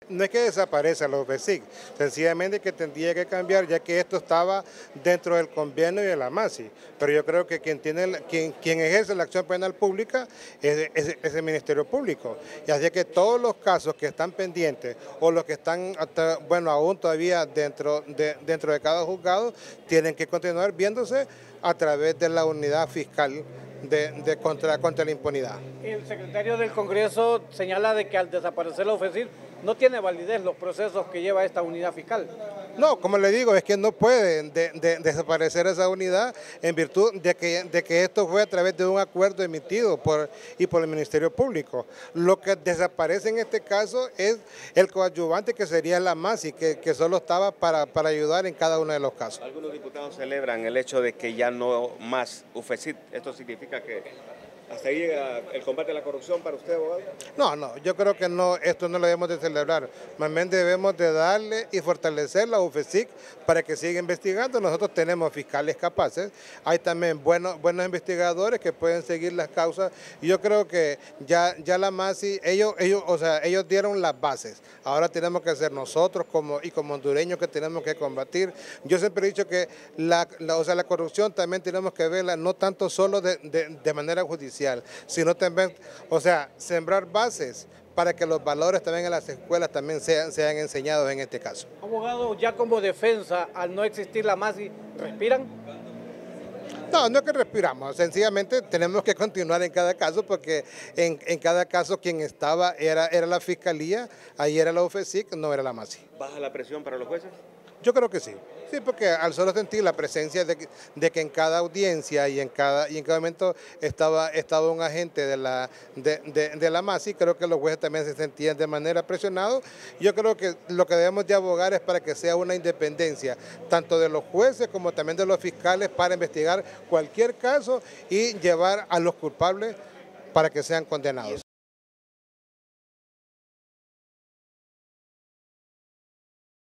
no es que desaparezca la UFESIC, sencillamente que tendría que cambiar, ya que esto estaba dentro del convenio y de la MASI. Pero yo creo que quien ejerce la acción penal pública es el Ministerio Público. Y así que todos los casos que están pendientes o los que están, bueno, aún todavía dentro de cada juzgado, tienen que continuar viéndose a través de la unidad fiscal contra la impunidad. El secretario del Congreso señala de que al desaparecer la UFESIC no tiene validez los procesos que lleva esta unidad fiscal. No, como le digo, es que no pueden desaparecer esa unidad en virtud de que esto fue a través de un acuerdo emitido por el Ministerio Público. Lo que desaparece en este caso es el coadyuvante, que sería la MASI, que solo estaba para ayudar en cada uno de los casos. Algunos diputados celebran el hecho de que ya no más UFESIC. ¿Esto significa que hasta ahí llega el combate a la corrupción para usted, abogado? No, yo creo que no, esto no lo debemos de celebrar. Más bien debemos de darle y fortalecer la UFESIC para que siga investigando. Nosotros tenemos fiscales capaces, hay también buenos investigadores que pueden seguir las causas. Y yo creo que ya la MASI, ellos dieron las bases. Ahora tenemos que ser nosotros como hondureños que tenemos que combatir. Yo siempre he dicho que la corrupción también tenemos que verla no tanto solo de manera judicial, sino también, sembrar bases para que los valores también en las escuelas también sean enseñados en este caso. Abogado, ya como defensa, al no existir la MASI, ¿respiran? No es que respiramos, sencillamente tenemos que continuar en cada caso, porque en cada caso quien estaba era la Fiscalía, ahí era la UFESIC, no era la MASI. ¿Baja la presión para los jueces? Yo creo que sí. Sí, porque al solo sentir la presencia de que en cada audiencia y en cada momento estaba un agente de la MASI, creo que los jueces también se sentían de manera presionados. Yo creo que lo que debemos de abogar es para que sea una independencia, tanto de los jueces como también de los fiscales, para investigar cualquier caso y llevar a los culpables para que sean condenados.